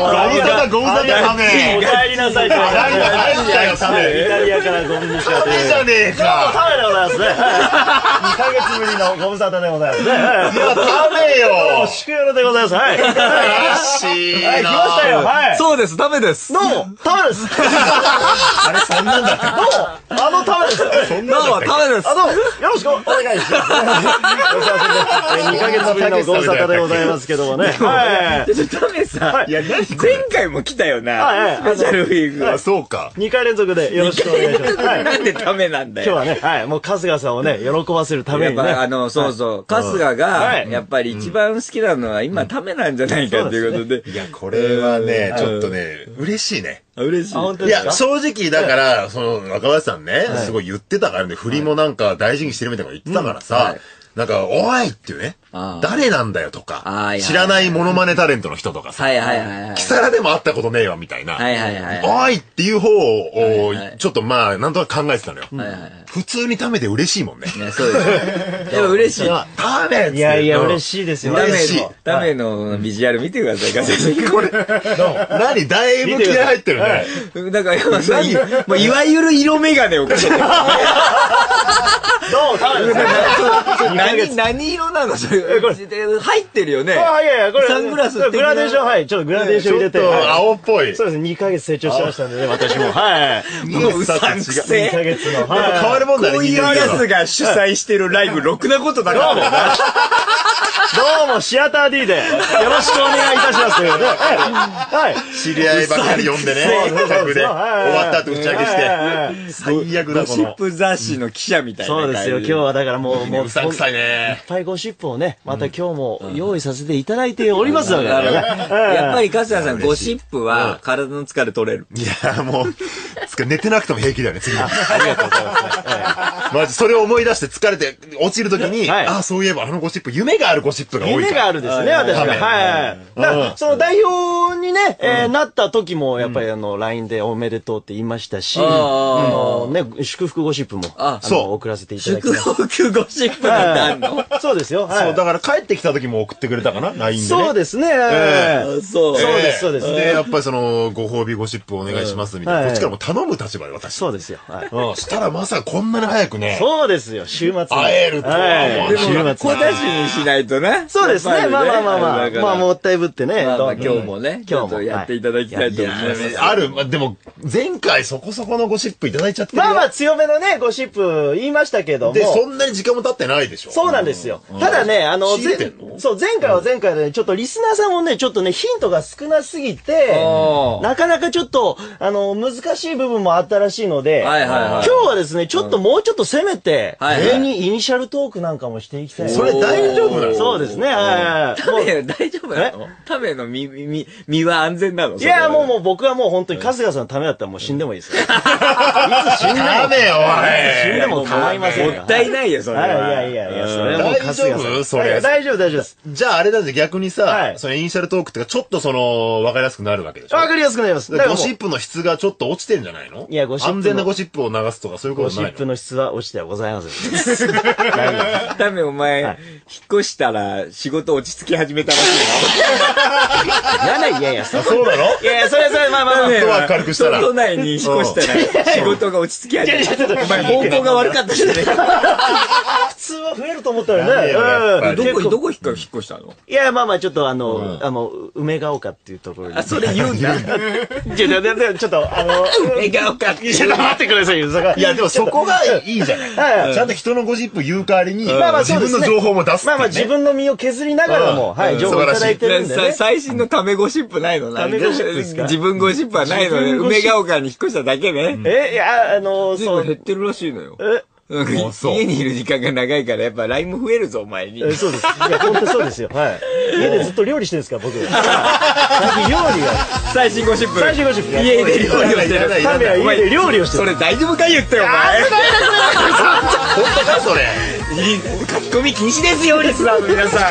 ご無沙汰ダメ。 お帰りなさい。 帰ったよ、ダメ。 イタリアからご無沙汰。 ダメじゃねえか。 ダメでございますね。2ヶ月ぶりのご無沙汰でございますね。いや、ダメよ。 祝夜でございます。はい。 嬉しいな。 来ましたよ。はい。 そうです、ダメです。 どうも、タメです。 あれ、そんなんだった。 どうも、タメです。 そんなんだった。 ダメです。 どうも、よろしくお願いします。2ヶ月ぶりのご無沙汰でございますけどもね。はい。 ダメさ、いや、前回も来たよな。スペシャルウィーク。 あ、そうか。 2回連続でよろしくお願いします。 なんでダメなんだよ。 今日はね、はい、もう春日さんをね、喜ばせるためにね。 そうそう。春日が、やっぱり一番好きなのは今ダメなんじゃないかっていうことで。 いや、これはね、ちょっとね、嬉しいね。 嬉しい。 いや、正直、だから、若林さんね、すごい言ってたからね、振りもなんか大事にしてるみたいなこと言ってたからさ、なんか、おいっていうね、誰なんだよとか、知らないモノマネタレントの人とかさ、キサラでも会ったことねえわみたいな、おいっていう方を、ちょっとまあ、なんとなく考えてたのよ。普通に食べて嬉しいもんね。 そうです。やっぱ嬉しい。 食べいやいや、嬉しいですよ。 ダメのビジュアル見てください、 これ、何だいぶ気合入ってるね。 だから、いわゆる色眼鏡をかけてる。 どう何色なのそれ。入ってるよね。 あ、いやいや、これ。 サングラスグラデーション、はい。ちょっとグラデーション入れて。 青っぽい。 そうです。2ヶ月成長しましたんでね、私も。はい。 もううさんくせ 2ヶ月の。 変わるもんだね。 こういうやつが主催してるライブ、ろくなことなかったよな。 どうも、シアター D で、よろしくお願いいたしますということで。はい。 知り合いばかり呼んでね、企画で。終わった後打ち上げして。最悪だ、 ゴシップ雑誌の記者みたいな。 そうですよ。今日はだからもう、 うさんくさいね。 いっぱいゴシップをね、また今日も用意させていただいておりますので。やっぱり春日さん、ゴシップは体の疲れ取れる。 いや、もう、寝てなくても平気だよね、次に。 ありがとうございます。 マジ、それを思い出して疲れて落ちるときに、あ、そういえばあのゴシップ、夢があるゴシップが多いから。 夢があるですね、私は。はい。その代表にね、なった時も、やっぱりLINE でおめでとうって言いましたし、祝福ゴシップも、送らせていただきました。 祝福ゴシップなんてあんの？ そうですよ。 そう、だから帰ってきた時も送ってくれたかな ?LINE で。 そうですね。 そうです、そうです。 で、やっぱりご褒美ゴシップお願いしますみたいな。こっちからも頼む立場で私。 そうですよ。 したらまさかこんなに早くね。 そうですよ、週末。 会えるとは思う。でも、小出しにしないとね。 そうですね。まあ、もったいぶってね。 今日もね、今日もやっていただきたいと思います。 でも、前回そこそこのゴシップいただいちゃってる。 まあ強めのね、ゴシップ言いましたけども。 で、そんなに時間も経ってないでしょ。 そうなんですよ。ただね、そう、前回は前回でね、ちょっとリスナーさんもね、ちょっとね、ヒントが少なすぎて、なかなかちょっと、難しい部分もあったらしいので、今日はですね、ちょっともうちょっと攻めて、イニシャルトークなんかもしていきたい。 それ大丈夫なの？ そうですね、 大丈夫なの？ための身は安全なの？ いや、もう僕はもう本当に春日さんのためだったらもう死んでもいいですよ。いつ死んでも。 ダメよ、 死んでも構いません。 もったいないよ、それは。 いや、それはもう大丈夫？それ。 大丈夫です。 じゃああれだぜ、逆にさ、そのイニシャルトークってか、ちょっとわかりやすくなるわけでしょ？ わかりやすくなります。 ゴシップの質がちょっと落ちてんじゃないの？ いや、ゴシップ。 安全なゴシップを流すとかそういうことないの？ ゴシップの質は落ちてはございません。 ダメ、お前、引っ越したら仕事落ち着き始めたらしいや、 そうなの？ いや、それ、まあ。 ドア軽くしたら。 都内に引っ越したら仕事が落ち着き始めた。お前、方向が悪かったじゃねえか。 普通は増えると思ったよね。 どこ引っ越したの？ いや、まあ、ちょっと梅ヶ丘っていうところに。 それ言うんだ。 ちょっと、 梅ヶ丘って。 ちょっと待ってくださいよ。 いや、でもそこがいいじゃない。ちゃんと人のゴシップ言う代わりに、自分の情報も出す。 まあ、自分の身を削りながらも、情報いただいてるんでね。 最新のためゴシップないの？ ためゴシップですか？ 自分ゴシップはないのね。梅ヶ丘に引っ越しただけね。 いや、 そう。減ってるらしいのよ。家にいる時間が長いから、やっぱ LINE も増えるぞ、お前に。 そうです。いや、本当そうですよ。はい。家でずっと料理してるんですか、僕。最近料理が。 最新ゴシップ。 家で料理をしてる。タメは家で料理をしてる。 それ大丈夫か言ってよ、お前。 本当か、それ。 書き込み禁止ですよ、リスナーの皆さん。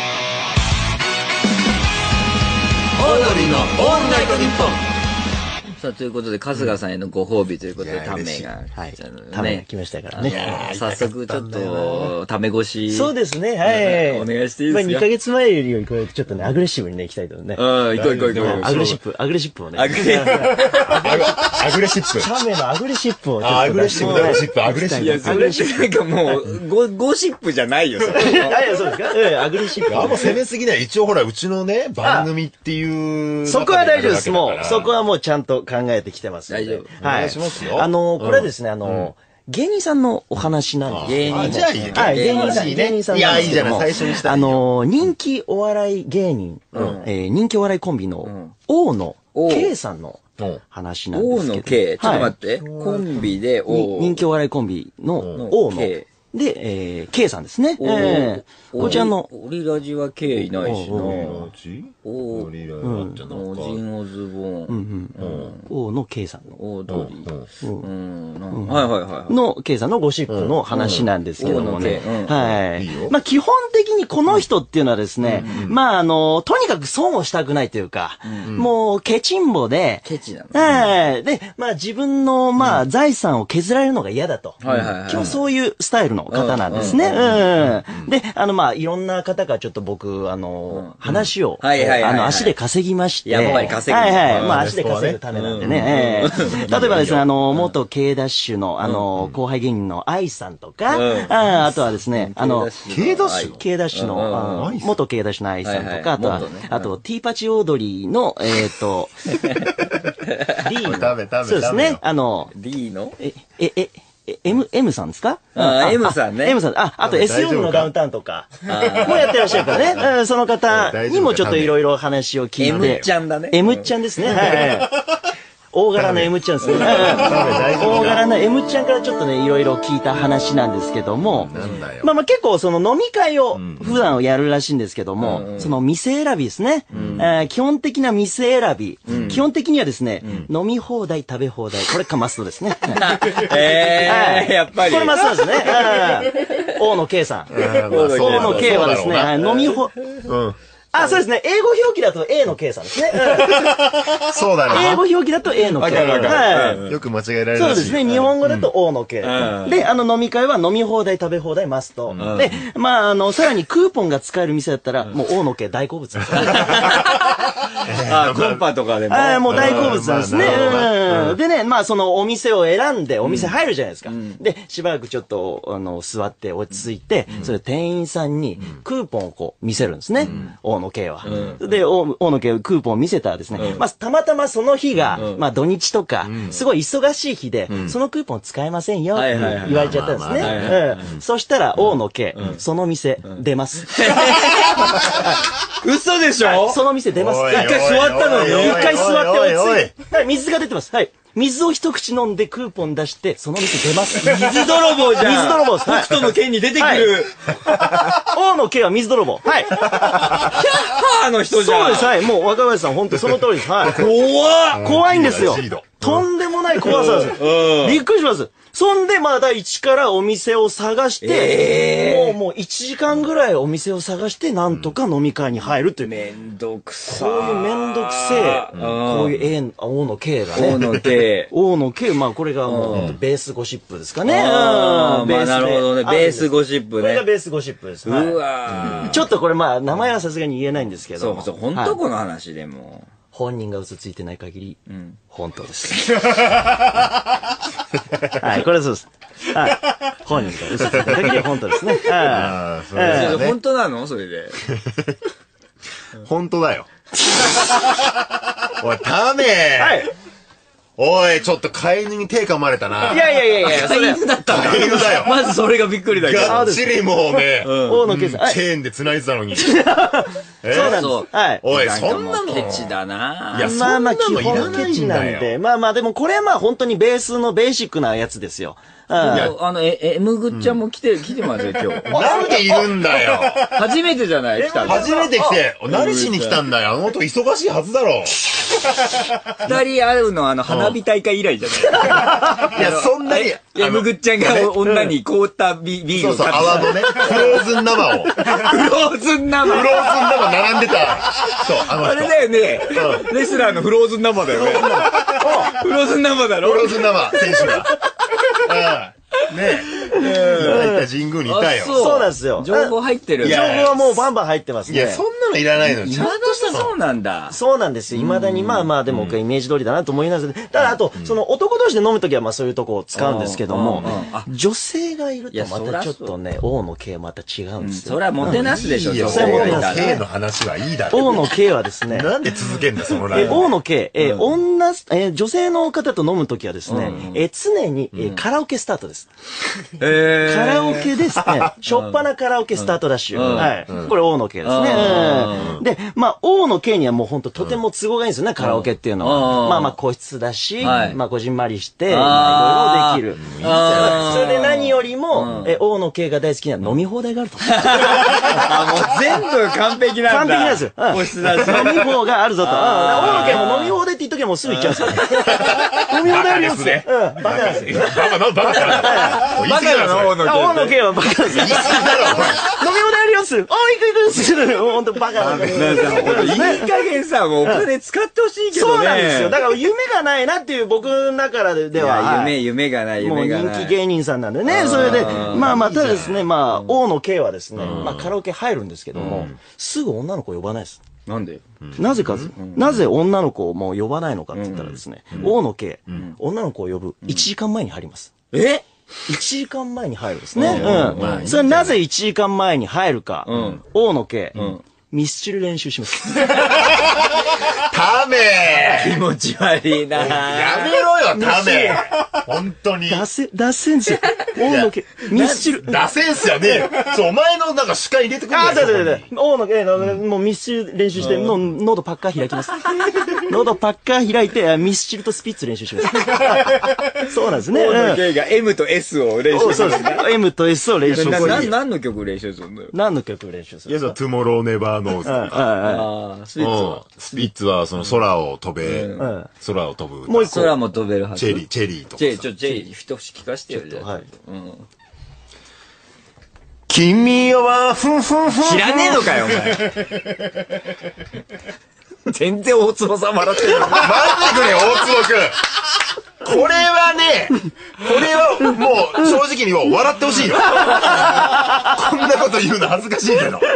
オードリーのオールナイトニッポン。 さあ、ということで、春日さんへのご褒美ということで、タメが。 はい。タメが来ましたからね。 早速、ちょっと、タメ越し。 そうですね、はい。 お願いしていいですか？ 2ヶ月前よりちょっとね、アグレッシブにね、行きたいとね。 行こう。 アグレッシブをね。 アグレシップ。 タメのアグレシップを。 アグレッシブ、アグレッシブ。 いや、それなんかもう、ゴシップじゃないよ、それ。 いや、そうですか？アグレッシブ。 あんま攻めすぎない。一応ほら、うちのね、番組っていう。 そこは大丈夫です。もう、そこはもうちゃんと考えてきてます。 大丈夫。 お願いしますよ。 これはですね、芸人さんのお話なんです。 芸人じゃあいいね。 はい、芸人さん。 いや、いいじゃない、最初にした人気お笑い芸人、人気お笑いコンビの大野圭さんの話なんですけど。 大野圭。ちょっと待って。コンビで人気お笑いコンビの大野。で、K さんですね。こちらの。 オリラジは K いないしな。 オリラジってなんか。 オジンオズボーン。 大野 K さんの。 オードリー。はい。 の K さんのゴシップの話なんですけどもね。はい。まあ基本的にこの人っていうのはですね、まあとにかく損をしたくないというか、もうケチンボで、 ケチなの。 はい。で、まあ自分のまあ財産を削られるのが嫌だと。 基本そういうスタイルの方なんですね。で、まあいろんな方がちょっと僕、話を、足で稼ぎまして。 山場に稼ぐ。 まあ足で稼ぐためなんでね。例えばですね、元 K ダッシュの、後輩芸人の愛さんとか、あとはですね、 K ダッシュの、元 K ダッシュの愛さんとか、あと、ティーパチオードリーの、D の、そうですね、 D の M さんですか ？M さんね。 M さん。あと S4 のダウンタウンとか、もやってらっしゃるからね。その方にもちょっといろいろ話を聞いて。 M ちゃんだね。 M ちゃんですね。はい。大柄な M ちゃんですね。大柄な M ちゃんからちょっとね、いろいろ聞いた話なんですけども、まあ結構その飲み会を普段やるらしいんですけども、その店選びですね。基本的な店選び。基本的にはですね、飲み放題、食べ放題。これかマストですね。 やっぱり。 これマストですね。大野圭さん。大野圭はですね、飲みそうですね。英語表記だと A の K さんですね。 そうだね。 英語表記だと A の K。 よく間違えられる。 そうですね。日本語だと O の K。で、飲み会は飲み放題、食べ放題、マスト。で、まあ、さらにクーポンが使える店だったら、もう O の K 大好物です。 コンパとかでも。 もう大好物なんですね。でね、まあ、そのお店を選んで、お店入るじゃないですか。で、しばらくちょっと、座って落ち着いて、それ店員さんにクーポンをこう見せるんですね。大野圭は。で、大野圭クーポンを見せたらですね、まあ、たまたまその日が、まあ、土日とか、すごい忙しい日で、そのクーポン使えませんよ、って言われちゃったんですね。そしたら、大野圭、その店、出ます。 嘘でしょ？ その店出ます。 一回座ったのに。 一回座って落ち着いて。はい、水が出てます。はい。水を一口飲んでクーポン出して、その店出ます。 水泥棒じゃん。 水泥棒です。 北斗の剣に出てくる。 大野圭は水泥棒。はい。 キャッハーの人じゃん。 そうです。はい。もう若林さん、本当その通りです。はい。怖いんですよ。とんでもない怖さです。びっくりします。そんで、まだ一からお店を探して、もう1時間ぐらいお店を探して、なんとか飲み会に入るという。 めんどくさこういうめんどくせえ、こういう大野圭がね。 大野圭。 大野圭、まあこれがもうベースゴシップですかね。 まあなるほどね。ベースゴシップね。 これがベースゴシップです。 うわちょっとこれまあ名前はさすがに言えないんですけど。 そう、本当この話でも。 本人が嘘ついてない限り、本当です。はい、これそうです。はい。本人が嘘ついてない限り本当ですね。 本当なのそれで。 本当だよ。おい、タメはい。 おい、ちょっと飼い犬に手噛まれたな。 いや、 飼い犬だったんだ。 飼い犬だよ。 まずそれがびっくりだけど。 がっちりもうね、 大野圭さん。 チェーンで繋いでたのに。 そうなんです。はい。 おい、そんなの。 ケチだな。 いや、 まあまあ、基本ケチなんで。まあまあ、でもこれはまあ本当にベースのベーシックなやつですよ。 M ぐっちゃんも来てますよ、今日。 なんでいるんだよ。 初めてじゃない来たの。 初めて来て、何しに来たんだよ。あの男忙しいはずだろ。 二人会うの花火大会以来じゃない。 いや、そんなに。 M ぐっちゃんが女に凍ったビールを。 そう、泡のね、フローズン生を。 フローズン生並んでた。そう、 あれだよね。レスラーのフローズン生だよね。フローズン生だろ。 フローズン生、選手が。ねえ。いた神宮にいたよ。 そうなんですよ。 情報入ってる。 情報はもうバンバン入ってますね。 いや、そんなのいらないの。 ちゃんとしたそうなんだ。 そうなんですよ。未だにまあでもイメージ通りだなと思います。ただあと、その男同士で飲むときはまあそういうとこを使うんですけども、女性がいるとまたちょっとね、王の系また違うんですよ。 それはもてなすでしょ、 女性がいたら。系の話はいいだろ。 王の系はですね。 なんで続けんだ、そのライン。 王の系、女性の方と飲むときはですね、常にカラオケスタートです。カラオケですね。しょっぱなカラオケスタートダッシュ。はい。これ王の系ですね。で、まあ、王の系にはもう本当とても都合がいいんですよね、カラオケっていうのは。まあまあ、個室だし、まあ、こじんまりして、いろいろできる。それで何よりも、王の系が大好きな飲み放題があると。 もう全部完璧なんだ。 完璧なんですよ。 個室だし。 飲み放があるぞと。王の系も飲み放題って言っときゃもうすぐ行っちゃうんですよ。飲み放題ありますね。バカなんですよ。 バカなの王の系はバカなんですよ。飲み放題あります。行くほんとバカなんですよ。 いい加減さ、もうお金使ってほしいけどね。 そうなんですよ。だから夢がないなっていう僕の中では。 夢がない、 もう人気芸人さんなんでね。それで、まあまたですね、まあ、王の系はですね、まあカラオケ入るんですけども、すぐ女の子呼ばないです。 なんでなぜか、なぜ女の子をもう呼ばないのかって言ったらですね、王の系、女の子を呼ぶ1時間前に入ります。 1 時間前に入るんですね。それはなぜ1時間前に入るか。王の系、ミスチル練習します。 タメ気持ち悪いなやめろよ、タメ本当に。 出せんすよ。王の系、ミスチル。 出せんすよね。そう、お前のなんか主観入れてくるんだよ。 王の系、もうミスチル練習して、喉パッカー開きます。喉パッカー開いて、ミスチルとスピッツ練習します。そうなんですね。 王の系が M と S を練習する。 M と S を練習する。 何の曲練習するのよ。 何の曲練習する？ いや、トゥモローネバーノーズとか。スピッツはその空を飛べ、空を飛ぶ。 もう一個。空も飛べるはず。 チェリーとか。 チェリー、一節聞かしてよ。はい。 君はふんふんふん。 知らねえのかよ、お前。全然大坪さん笑ってる。 待ってくれ、大坪くん。これはね、これはもう正直に言おう、笑ってほしいよ。こんなこと言うの恥ずかしいけど。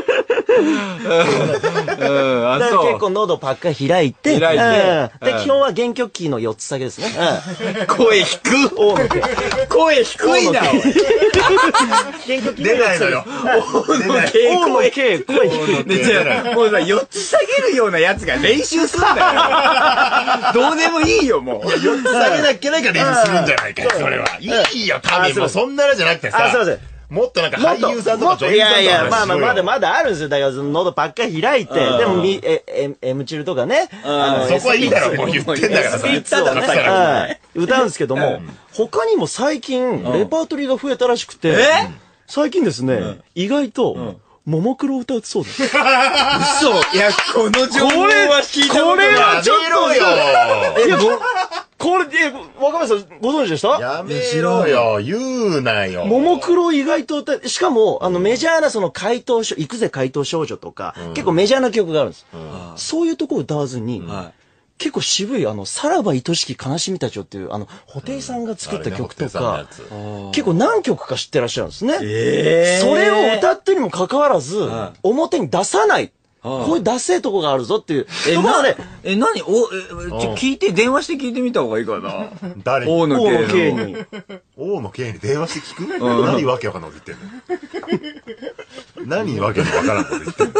結構喉パッカー開いて、で、基本は原曲キーの4つだけですね。 声低声低いな、おい。 原曲キー出ないのよ。 王の系、声低い。 もうさ、4つ下げるようなやつが練習すんだよ。どうでもいいよ、もう。 4つ下げなきゃいけないから練習するんじゃないかよ、それは。いいよ、タミもそんなのじゃなくてさ。もっとなんか俳優さんとか女優さんとか。 いや、まあまだあるんですよ。だから喉パッカー開いて、でもM チルとかね。 そこはいいだろ、もう言ってんだからさ。 言っただろ、歌うんですけども、他にも最近、レパートリーが増えたらしくて、最近ですね、意外と、ももクロ歌うそうです。嘘。 いや、この情報は聞いたことない。 これはちょっとよ。 これ、若林さんご存知でした？ やめろよ、言うなよ。 ももクロ意外と歌しかも、メジャーなその行くぜ怪盗少女とか、結構メジャーな曲があるんです。そういうとこ歌わずに、結構渋い、さらば愛しき悲しみたちよっていう、布袋さんが作った曲とか、結構何曲か知ってらっしゃるんですね。それを歌ってにもかかわらず、表に出さない。こういうダセえとこがあるぞっていう。 何聞いて、電話して聞いてみた方がいいかな。 誰？ 王の系に。王の系に電話して聞く？何わけわかんないこと言ってんの？何わけわからんこと言ってんの？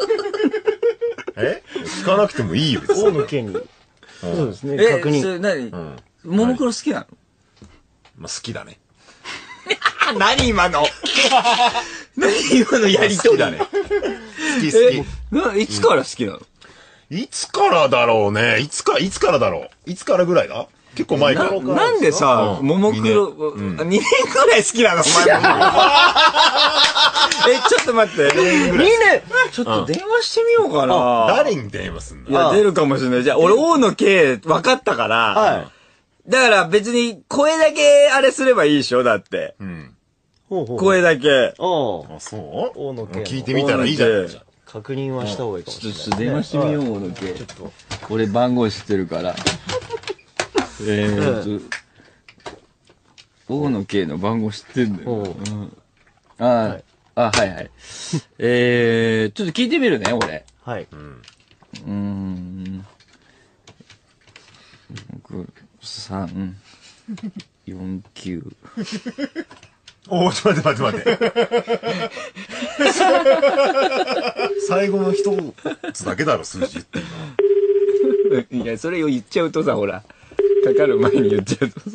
聞かなくてもいいよ。 王の系に。そうですね。確認。 それ何？ももクロ好きなの？ まあ好きだね。 何今のやりとりだね。 好き。 いつから好きなの？ いつからだろうね。いつからだろう。いつからぐらいだ？ 結構前から。 なんでさ、ももクロ、2年くらい好きなのお前も。ちょっと待って。 2年ちょっと電話してみようかな。 誰に電話すんの？ いや、出るかもしれない。じゃあ、俺、大野圭分かったから。だから別に声だけあれすればいいでしょだって。声だけ。 あ、そう？大野圭。聞いてみたらいいじゃん。 確認はした方がいいかもしれない。 ちょっと電話してみよう、大野圭。ちょっと。俺番号知ってるから。大野圭の番号知ってんだよ。はいはい。ちょっと聞いてみるね、俺。 はい。 3、4、9。 おちょっと待って。最後の一つだけだろ、数字言ってんの。いや、それを言っちゃうとさ、ほら。かかる前に言っちゃうと。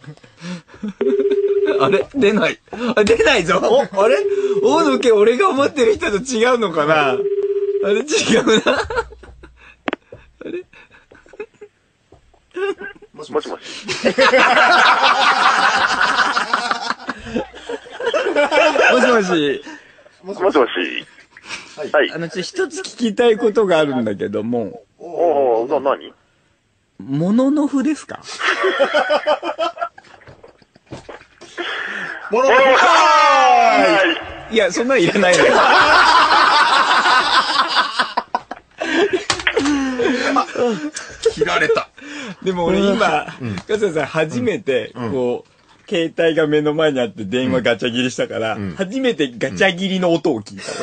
あれ出ない。出ないぞ。あれ大野家俺が思ってる人と違うのかな。あれ違うな。あれもしもし。もしもし。 もしもし。 はい。一つ聞きたいことがあるんだけども。 何？ モノノフですか？ モノノフいや、そんなのいらないのよ。 切られた。 でも俺今、笠井さん初めて、こう、携帯が目の前にあって電話ガチャ切りしたから、初めてガチャ切りの音を聞いた。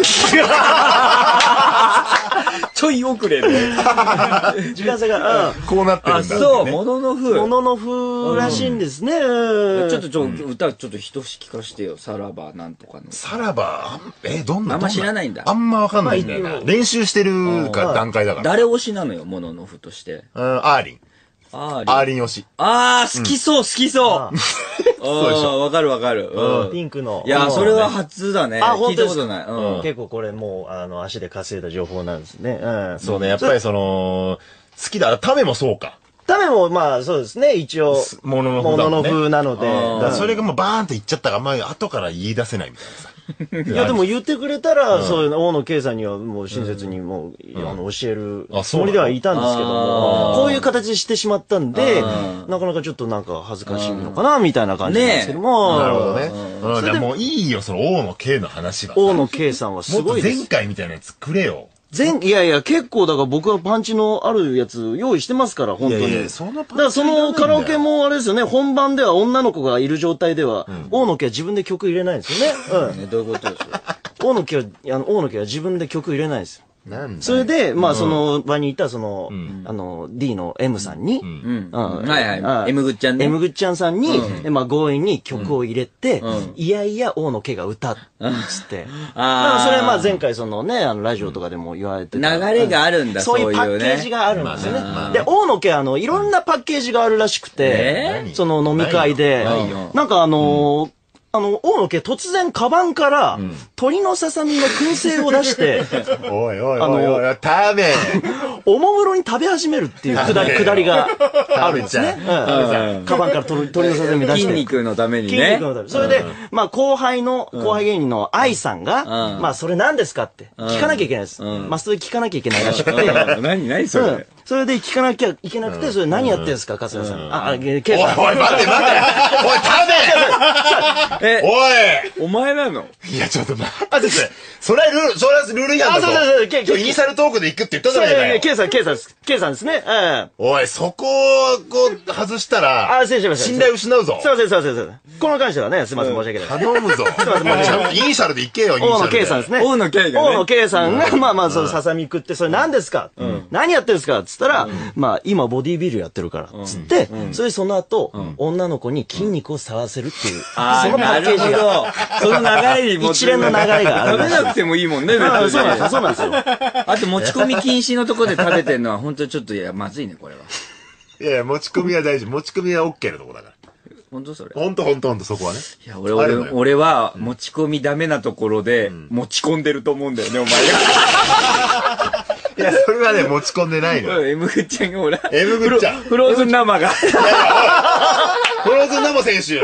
ちょい遅れで。 時間差が、 こうなってるんだ。 そう、モノノフ。 モノノフらしいんですね。 歌ちょっと一節聞かしてよ。さらばなんとかの。 さらば、どんな？ あんま知らないんだ。 あんまわかんないんだよな。練習してる段階だから。 誰推しなのよ、モノノフとして。 アーリン。アーリン推し。 好きそう。そうでしょ。わかる。 ピンクの。 いや、それは初だね。聞いたことない。 結構これもう、足で稼いだ情報なんですね。 そうね、やっぱり好きだ。タメもそうか。 タメもまあそうですね、一応。 モノノフなので。 それがもうバーンと言っちゃったが、まあ後から言い出せないみたいなさ。 いやでも言ってくれたら、そういう大野圭さんにはもう親切にもう、教えるつもりではいたんですけども、こういう形でしてしまったんで、なかなかちょっとなんか恥ずかしいのかな、みたいな感じなんですけども。 なるほどね。それでもういいよ、その大野圭の話は。 大野圭さんはすごいです。 もっと前回みたいなやつくれよ。 いや、結構だから僕はパンチのあるやつ用意してますから、本当に。だからそのカラオケもあれですよね、本番では女の子がいる状態では、大野家は自分で曲入れないんですよね。 どういうことですか？ 大野家は自分で曲入れないんですよ。それで、まあ、その場にいた、D の M さんに、 M ぐっちゃんね。 M ぐっちゃんさんに、まあ、強引に曲を入れて、いやいや、大野家が歌っつって。それはまあ、前回ラジオとかでも言われて流れがあるんだ、 そういうパッケージがあるんですよね。で、大野家いろんなパッケージがあるらしくて、その飲み会で、なんか大野家突然カバンから、鶏のささみの燻製を出して、 おい、食べおもむろに食べ始めるっていうくだりがあるんですね。カバンから鶏のささみ出して。 筋肉のためにね。 筋肉のために。それで、まあ後輩芸人の愛さんが、まあそれ何ですかって聞かなきゃいけないです。まあそれ聞かなきゃいけないらしくて。 何それ？ それで聞かなきゃいけなくて、それ何やってんすか、春日さん。 ケイさん。おい、待ておい、食べおいお前なの？ いや、ちょっと待って。それはルール違反だぞ。今日イニシャルトークで行くって言ったじゃないかよ。 ケイさんですね。 おい、そこを外したら、信頼失うぞ。 そう。この関してはね、すいません、申し訳ない。 頼むぞ。イニシャルで行けよ、 大野圭さんですね。 大野圭さんが、まあ、そのささみ食って、それ何ですか？何やってんすか？つったら、まあ、今ボディービルやってるから。つって、その後、女の子に筋肉を触らせるっていう、そのパッケージが。 その流れに一連の流れがある。 食べなくてもいいもんね、別に。 そうなんですよ。 あと持ち込み禁止のとこで食べてんのは本当にちょっとまずいね、これは。 いや、持ち込みは大事。持ち込みは OK のとこだから。 本当それ。 本当そこはね。 いや、俺は持ち込みダメなところで持ち込んでると思うんだよね、お前が。 いや、それはね、持ち込んでないの。 M ぐっちゃんがほら。 M ぐっちゃん。 フローズン生が。 フローズン生選手。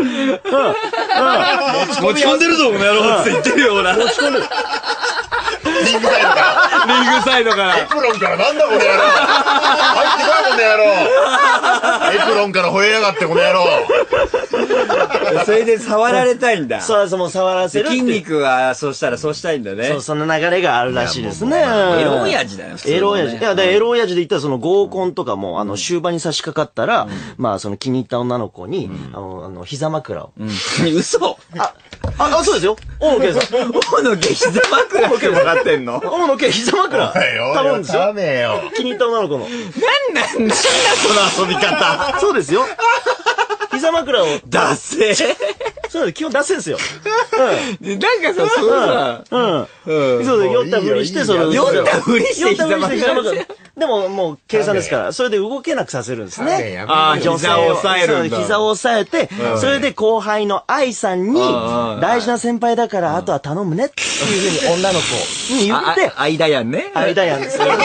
持ち込んでるぞ、この野郎って言ってるよ、ほら。持ち込んでる。 リングサイドから。 リングサイドから。 エプロンからなんだこの野郎。入ってこいこの野郎。エプロンから吠えやがってこの野郎。 それで触られたいんだ。 そうそう、もう触らせる。 筋肉は、そうしたらそうしたいんだね。 そう、その流れがあるらしいですね。 エロ親父だよ、 エロ親父。いや、エロ親父で言ったらその合コンとかも、終盤に差し掛かったら、まあ、その気に入った女の子に、膝枕を。 嘘そうですよ。大野圭さん。 大野圭膝枕って分かってんの？ 大野圭膝枕。頼むんですよ。気に入った女の子の。 なんだその遊び方。 そうですよ。膝枕を。 ダセー。 そうです、基本ダセですよ。 なんかさ、そうさ、 そうで、酔ったふりして、 酔ったふりして膝枕。 でも、もう、計算ですから、それで動けなくさせるんですね。 膝を押さえるんだ。 膝を押さえて、それで後輩の愛さんに、大事な先輩だから、あとは頼むねっていうふうに女の子に言って、 間やんね。 間やんですよ。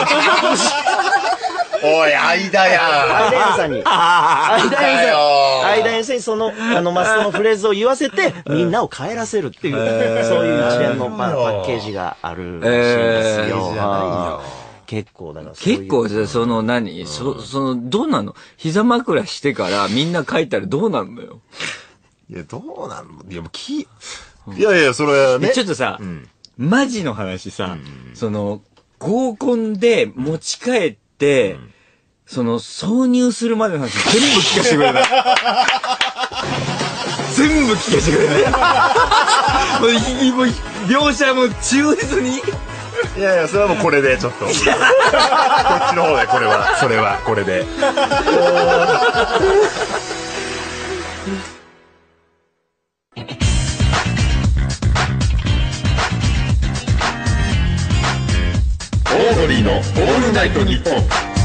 おい、間やん。 間やんさんに。間やんさんにそのフレーズを言わせて、みんなを帰らせるっていう、そういう一連のパッケージがあるらしいですよ。結構だから結構そのどうなの？膝枕してからみんな書いたらどうなるのよ。 いや、どうなの？いや、いやいや、それはね。 ちょっとさ、マジの話さ、合コンで持ち帰って、挿入するまでの話全部聞かせてくれない。全部聞かせてくれない。もう描写も忠実に。 いやいや、それはもうこれで、ちょっと。こっちの方で、それは、これで。オードリーのオールナイトニッポン。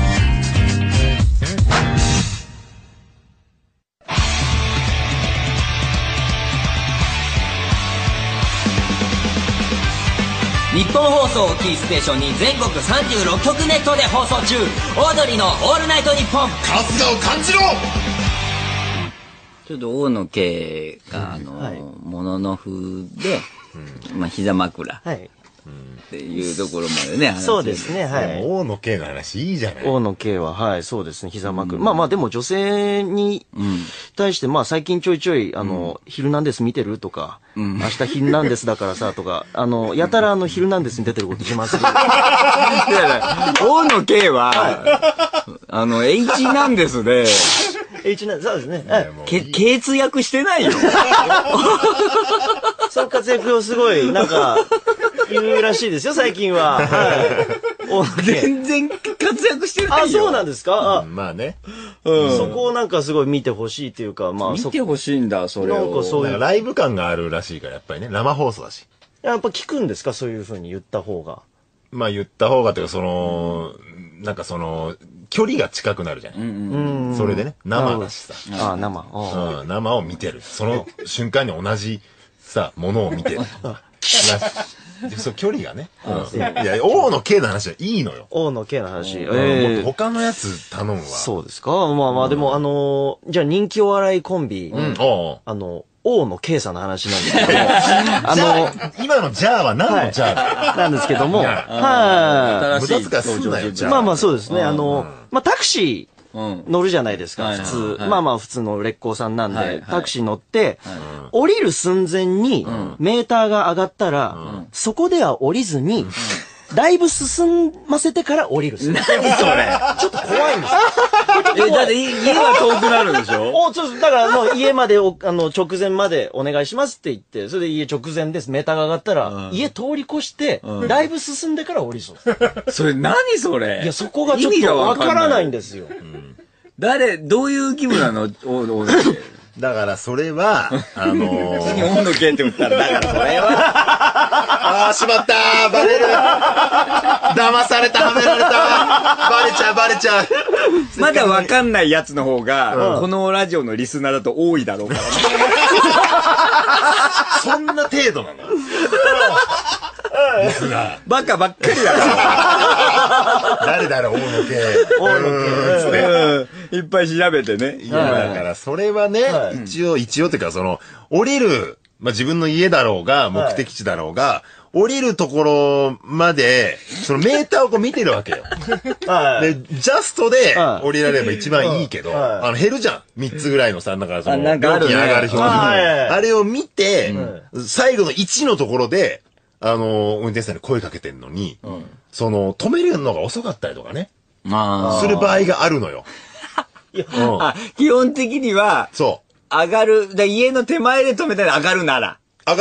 日本放送をキーステーションに全国36局ネットで放送中、オードリーのオールナイトニッポン。 春日を感じろ。 ちょっと大野家がものの風で、まあ膝枕。はい。っていうところまでね、 そうですね、はい。 大野圭の話いいじゃない。 大野圭は、はい、そうですね、膝枕。まあまあ、でも女性に対して、まあ最近ちょいちょい、ヒルナンデス見てるとか、明日ヒルナンデスだからさ、とか、やたらヒルナンデスに出てることしますけど。 大野圭は、H なんですね。 H なんです、そうですね。 血躍してないよ。 その活躍をすごい、なんか、言うらしいですよ、最近は。 全然活躍してないよ。 あ、そうなんですか？ まあね。 そこをなんかすごい見てほしいっていうか、まあ。 見てほしいんだ、それを。 なんかそういう。ライブ感があるらしいから、やっぱりね、生放送だし。 やっぱ聞くんですか？そういうふうに言った方が。 まあ言った方がというか、なんか距離が近くなるじゃない。それでね、生だしさ。 あ、生。 生を見てる。その瞬間に同じさ、ものを見てる。距離がね。いや、王の圭の話はいいのよ。 王の圭の話。 もっと他のやつ頼むわ。 そうですか？まあまあ、でもじゃあ人気お笑いコンビ、王の圭さんの話なんですけども、 今のじゃあは何のじゃあなんですけども、 はい。無駄遣いすんなよ、じゃあ。 まあまあそうですね。まあタクシー、乗るじゃないですか、普通。まあまあ普通の烈光さんなんで、タクシー乗って、降りる寸前にメーターが上がったら、そこでは降りずに、だいぶ進ませてから降りる。 何それちょっと怖いんですよ。 だって家は遠くなるでしょ？ だからもう家まで直前までお願いしますって言って、それで家直前です。メーターが上がったら、家通り越して、だいぶ進んでから降りそう。 それ何それ？ いや、そこがちょっとわからないんですよ。 どういう気分なの？ だからそれは、 次温度計って言ったら、だからそれは。 しまったー、バレる。騙された、はめられた。バレちゃう。 まだわかんないやつの方が、このラジオのリスナーだと多いだろうから。 そんな程度なの？リスナー。 バカばっかりだか誰だろう、大野家。 大野家。いっぱい調べてね。 いや、だから、それはね、一応っていうか、降りる、まあ、自分の家だろうが、目的地だろうが、降りるところまで、メーターをこう見てるわけよ。で、ジャストで降りられれば一番いいけど、減るじゃん。3つぐらいのさ、だから料金上がる表示。あれを見て、最後の1のところで、運転手さんに声かけてんのに、止めるのが遅かったりとかね。する場合があるのよ。 基本的には、 そう。 上がる、家の手前で止めたら上がるなら、 あ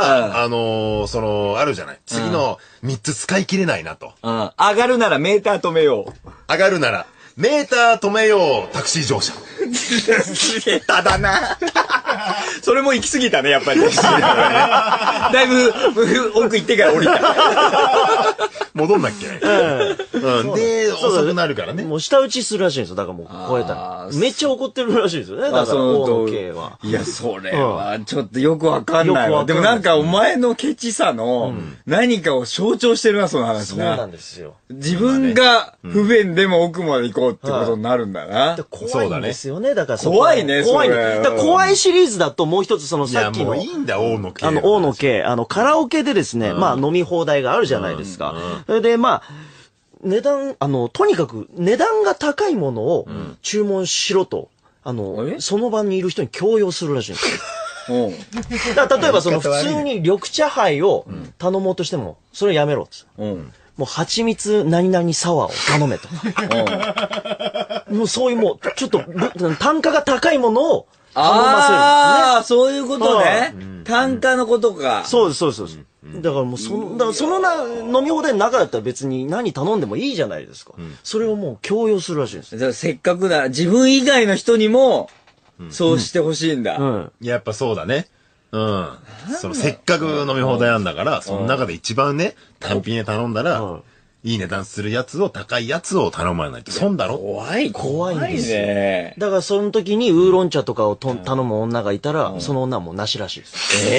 るじゃない。次の3つ使い切れないなと。 上がるならメーター止めよう。 上がるなら、メーター止めよう、タクシー乗車。 下手だな。それも行き過ぎたね、やっぱり。だいぶ奥行ってから降りた。 戻んなっけ。で、遅くなるからね。 もう舌打ちするらしいんですよ。だからもう、超えたら。めっちゃ怒ってるらしいですよね。だから、大野系は。 いや、それは、ちょっとよくわかんないわ。でもなんか、お前のケチさの、何かを象徴してるな、その話な。 そうなんですよ。 自分が不便でも奥まで行こうってことになるんだな。 怖いんですよね。だから怖いね、 怖い。怖いシリーズだともう一つさっきの。 もういいんだ、大野系。 大野系。カラオケでですね、まあ飲み放題があるじゃないですか。それで、まあ、値段、とにかく値段が高いものを注文しろと、その場にいる人に強要するらしいんですよ。例えば普通に緑茶杯を頼もうとしても、それやめろって。もう蜂蜜何々サワーを頼めと。もうそういうもう、ちょっと単価が高いものを頼ませるんですね。 ああ、そういうことね。単価のことか。 そうです、そうです、そうです。だからもうその飲み放題の中だったら別に何頼んでもいいじゃないですか。それをもう強要するらしいんです。 せっかくなら自分以外の人にも、そうしてほしいんだ。 やっぱそうだね。せっかく飲み放題なんだから、その中で一番ね、単品で頼んだら、いい値段するやつを、高いやつを頼まないと損だろ。 怖いんですよ。だからその時にウーロン茶とかを頼む女がいたら、その女はもうなしらしいです。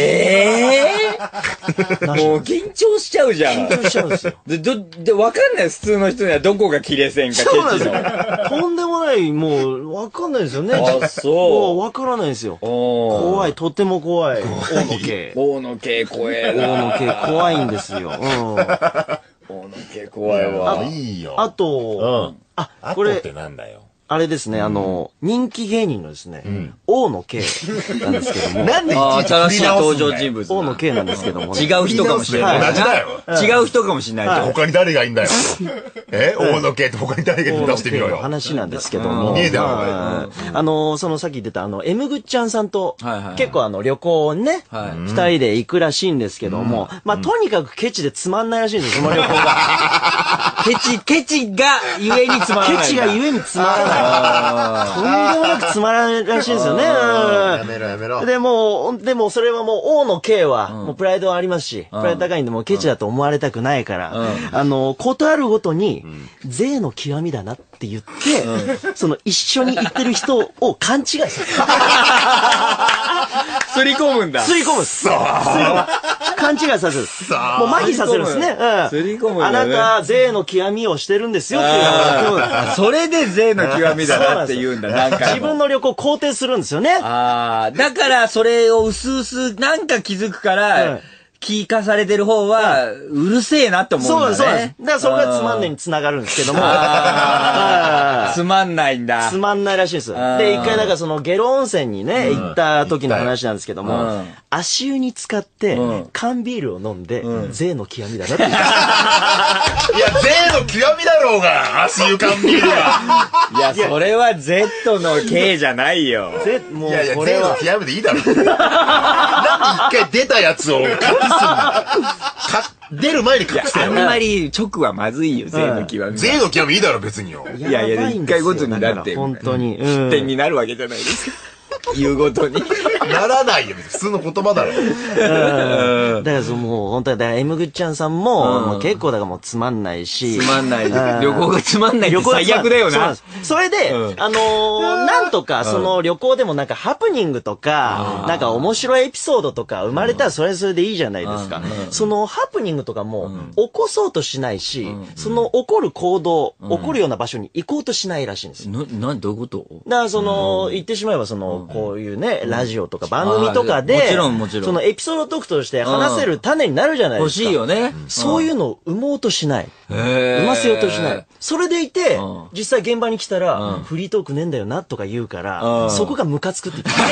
もう緊張しちゃうじゃん。 緊張しちゃうんですよ。 で、わかんない。普通の人にはどこが切れ線か、ケチの。 とんでもない、もう、わかんないですよね。 あ、そう。 もうわからないですよ。怖い、とっても怖い。大野系。 大野系怖えな。 大野系怖いんですよ。 大野系怖いわ。 いいよ。 あと、これってなんだよ。 あれですね、人気芸人のですね、大野圭なんですけども。 なんで新しい登場人物。 大野圭なんですけども。 違う人かもしれない。 同じだよ。 違う人かもしれない。 他に誰がいいんだよ。大野圭って他に誰が出してみろよ。 話なんですけども。 ねえだろ、 さっき言ってたMぐっちゃんさんと、結構旅行をね、二人で行くらしいんですけども、まあ、とにかくケチでつまんないらしいんです、その旅行が。ケチがゆえにつまらない。ケチがゆえにつまらない。とんでもなくつまらないらしいんですよね。 やめろやめろ。 でもそれはもう大野圭は、もうプライドはありますし、プライド高いんでもうケチだと思われたくないから、ことあるごとに、税の極みだなって言って、一緒に行ってる人を勘違いする。 すり込むんだ。 すり込む。勘違いさせる。もう麻痺させるんですね。 すり込むんだね。 あなた、税の極みをしてるんですよっていう話。それで税の極みだなって言うんだ、なんか。 自分の旅行肯定するんですよね。 だからそれを薄々なんか気づくから、聞かされてる方は、うるせえなって思うんだね。 そうです。だからそこがつまんねえに繋がるんですけども。 つまんないんだ。 つまんないらしいです。で、一回だからゲロ温泉にね、行った時の話なんですけども、足湯に使って、缶ビールを飲んで、税の極みだなって言った。 いや、税の極みだろうが、足湯缶ビールが。 いや、それは Z の K じゃないよ。 もう、いやいや、税の極みでいいだろ。なんで一回出たやつを隠すんだ。出る前に隠してよ。 あんまり直はまずいよ、税の極み。 税の極みいいだろ、別によ。 いやいや、一回ごとになって、 本当に。 失点になるわけじゃないですか。言うごとに。 ならないよ、普通の言葉だろ。 だからもう、本当は、だから M ぐっちゃんさんも、結構だからもうつまんないし。 つまんない。旅行がつまんないって最悪だよな。 それで、なんとか、その旅行でもなんかハプニングとか、なんか面白いエピソードとか生まれたらそれはそれでいいじゃないですか。そのハプニングとかも、起こそうとしないし、その起こる行動、起こるような場所に行こうとしないらしいんですよ。 どういうこと？ だから言ってしまえばこういうね、ラジオとか番組とかで、そのエピソードトークとして話せる種になるじゃないですか。 欲しいよね。 そういうのを生もうとしない。生ませようとしない。それでいて、実際現場に来たら、フリートークねえんだよなとか言うから、そこがムカつくって言って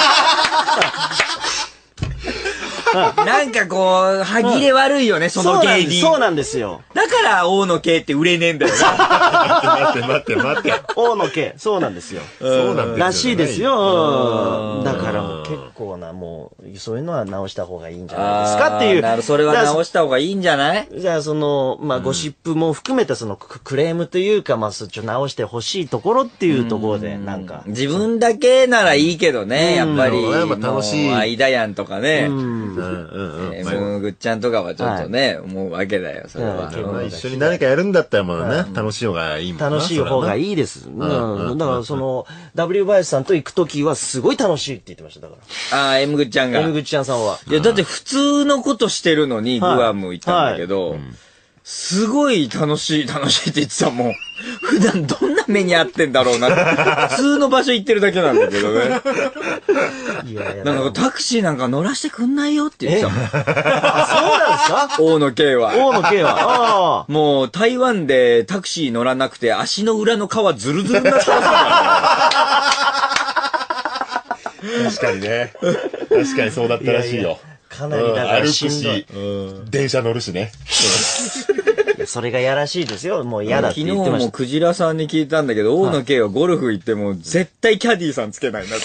なんかこう、歯切れ悪いよね、その芸人。 そうなんですよ。 だから大野圭って売れねえんだよな。待って。 大野圭、そうなんですよ。 そうなんですよ。 らしいですよ。だからもう結構な、もう、そういうのは直した方がいいんじゃないですかっていう。 それは直した方がいいんじゃない？ じゃあゴシップも含めたクレームというか、直してほしいところっていうところで、なんか。 自分だけならいいけどね、やっぱり。 楽しい。 アイダヤンとかね。Mぐっちゃんとかはちょっとね、思うわけだよ、それは。 一緒に何かやるんだったらもうね、楽しい方がいいもんな。 楽しい方がいいです。だからW 林さんと行くときはすごい楽しいって言ってました、だから。 M ぐっちゃんが。 M ぐっちゃんさんは。 いや、だって普通のことしてるのにグアム行ったんだけど、すごい楽しいって言ってたもん。普段どんな目に遭ってんだろうなって。普通の場所行ってるだけなんだけどね。なんかタクシーなんか乗らしてくんないよって言ってたもん。 そうなんですか？ 大野圭は。 大野圭は。 もう台湾でタクシー乗らなくて足の裏の皮ズルズルになった確かにね。確かにそうだったらしいよ。 かなりだからしんどい。電車乗るしね。 それがやらしいですよ。もう嫌だって言ってました。 昨日もクジラさんに聞いたんだけど、大野圭はゴルフ行っても絶対キャディーさんつけないんだって。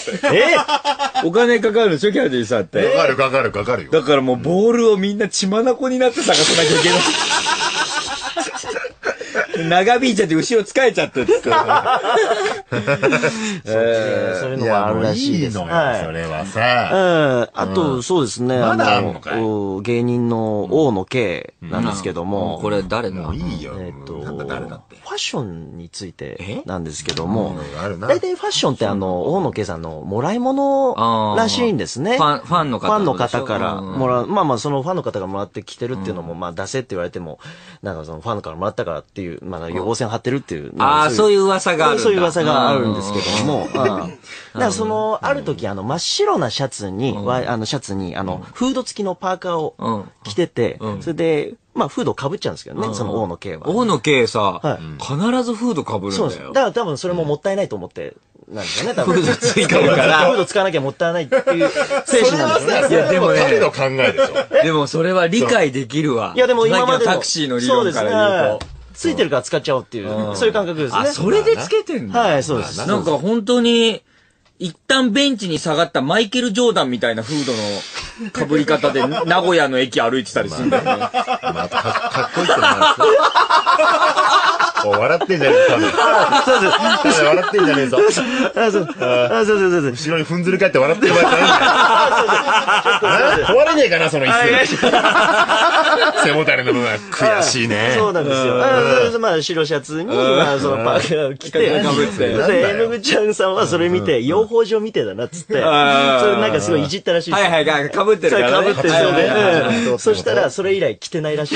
お金かかるでしょ、キャディーさんって。 かかるよ。 だからもうボールをみんな血眼になって探さなきゃいけない。長引いちゃって後ろ疲れちゃってって。そういうのがあるらしいです。 それはさ。 あと、そうですね。芸人の大野圭なんですけども。 これ誰だ？ もういいよ。 誰だって。ファッションについてなんですけども。大体ファッションって大野圭さんのもらい物らしいんですね。 ファンの方からもらう。まあそのファンの方がもらってきてるっていうのも、出せって言われても、なんかそのファンからもらったからっていう、予防線張ってるっていう。 そういう噂があるんだ。 そういう噂があるんですけども。だからある時真っ白なシャツに、フード付きのパーカーを着てて、それで、フードを被っちゃうんですけどね、その大野圭は。 大野圭さ、必ずフード被るんだよ。そうです。 だから多分それももったいないと思って、なんですよね、多分。 フードついてるから。 フード使わなきゃもったいないっていう精神なんですよね。 いや、でもね。彼の考えでしょ。 でもそれは理解できるわ。 いや、でも今までの。 タクシーの理論から言うと。 ついてるから使っちゃおうっていう、そういう感覚ですね。 それでつけてんの？ はい、そうです。 なんか本当に、一旦ベンチに下がったマイケル・ジョーダンみたいなフードの被り方で名古屋の駅歩いてたりするんだよね。 かっこいいってなる。笑ってんじゃねえぞ。そうです。笑ってんじゃねえぞ。そう。後ろにふんずり返って笑ってる場合じゃないんだよ。壊れねえかな、その椅子。背もたれの部分は悔しいね。 そうなんですよ。白シャツに、そのパーカーを着て、で、Mぐちゃんさんはそれ見て、養蜂場みてえだなっつって、それなんかすごいいじったらしいです。 はい、被ってるからね。 被ってるね。そしたら、それ以来着てないらしい。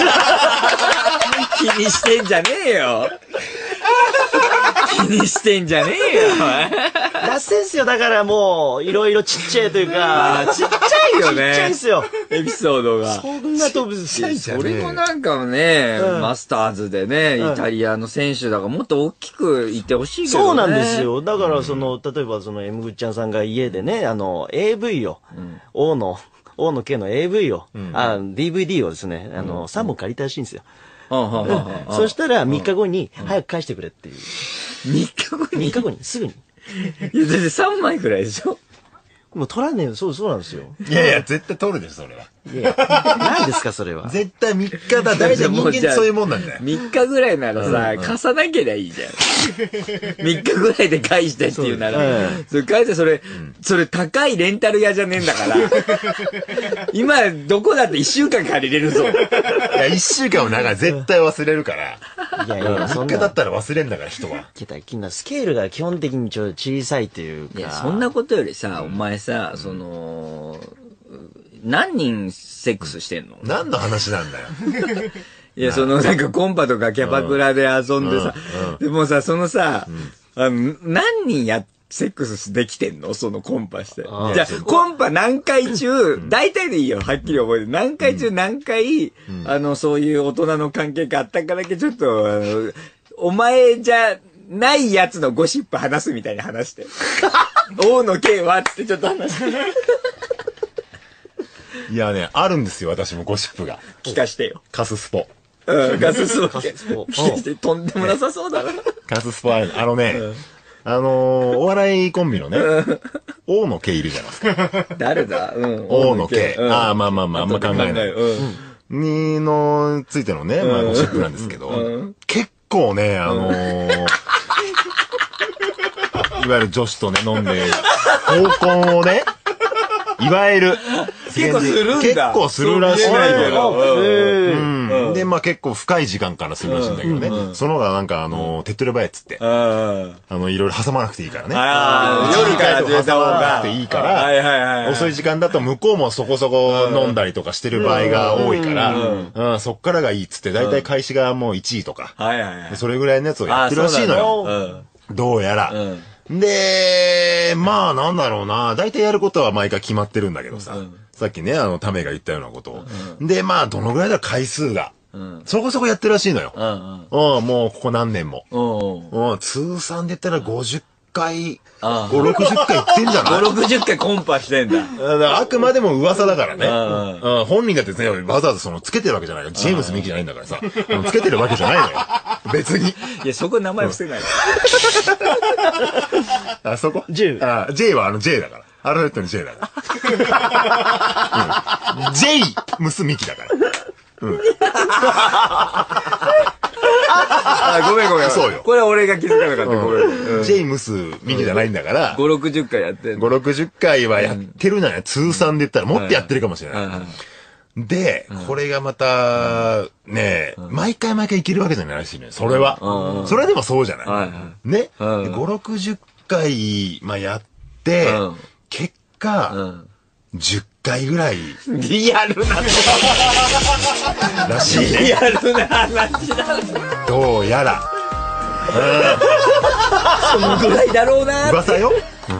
気にしてんじゃねえよ。気にしてんじゃねえよ。 ダッセンすよ。だからもう、いろいろちっちゃいというか、 ちっちゃいよね。 ちっちゃいんすよ。 エピソードが。 そんな飛ぶし。 それもなんかね、マスターズでね、イタリアの選手だからもっと大きくいてほしいけどね。 そうなんですよ。だから例えばMぐっちゃんさんが家でね、AV を、大野圭の AV を、DVD をですね、3本借りたらしいんですよ。そしたら3日後に早く返してくれっていう。 3日後に 3日後にすぐに。 いや、だって3枚くらいでしょもう取らねえよ。そうなんですよ。 いやいや、絶対取るでしょ、それは。 いや、何ですか、それは。 絶対3日だ。大体人間ってそういうもんなんだよ。 3日ぐらいならさ、貸さなけりゃいいじゃん。3日ぐらいで返してっていうなら。それ返して、それ高いレンタル屋じゃねえんだから。今、どこだって1週間借りれるぞ。 いや、1週間も長い。絶対忘れるから。 いやいや、 3日だったら忘れんだから、人は。 スケールが基本的に小さいというか。 いや、そんなことよりさ、お前さ、何人セックスしてんの？ 何の話なんだよ。 いや、なんかコンパとかキャバクラで遊んでさ、でもさ、何人セックスできてんの？そのコンパして。じゃあ、コンパ何回中、大体でいいよ、はっきり覚えて。何回中何回、そういう大人の関係があったからだけちょっと、お前じゃないやつのゴシップ話すみたいに話して。王の刑はってちょっと話して。 いやね、あるんですよ、私もゴシップが。 聞かしてよ。 カススポ。 カススポ。とんでもなさそうだな。 カススポある。お笑いコンビのね、王の刑いるじゃないですか。 誰だ？ 王の刑。あんま考えない。ついてのね、ゴシップなんですけど、結構ね、いわゆる女子とね、飲んで、合コンをね、いわゆる、 結構するんだ。 結構するらしいんだけど。で、結構深い時間からするらしいんだけどね。そのがなんか手っ取り早いっつって。いろいろ挟まなくていいからね。 夜から挟まなくていいから、遅い時間だと向こうもそこそこ飲んだりとかしてる場合が多いから、そっからがいいっつって、だいたい開始がもう1位とか。それぐらいのやつをやってるらしいのよ。どうやら。で、なんだろうな。大体やることは毎回決まってるんだけどさ。さっきね、タメが言ったようなことを。で、どのぐらいだ回数が。そこそこやってるらしいのよ。もうここ何年も。通算で言ったら50回、5、60回行ってんじゃない？ 5、60回コンパしてんだ。 あくまでも噂だからね。本人だってね、わざわざつけてるわけじゃないから。ジェームス・ミキじゃないんだからさ。つけてるわけじゃないのよ。別に。 いや、そこ名前伏せない。 あそこ ?J。 J はJ だから。アルファベットに J だから。J ムスミキだから。 ごめん。 そうよ。 これは俺が気づかなかった。ごめん。 ジェイムスミキじゃないんだから。 5、60回やってんの。 5、60回はやってるなら通算で言ったらもっとやってるかもしれない。で、これがまた、ね、毎回いけるわけじゃないらしいね。それは。それでもそうじゃない。ね。5、60回、やって、結果、10回ぐらい。 リアルならしいね。 リアルな話だ。 どうやら。 そのぐらいだろうな。 噂よ。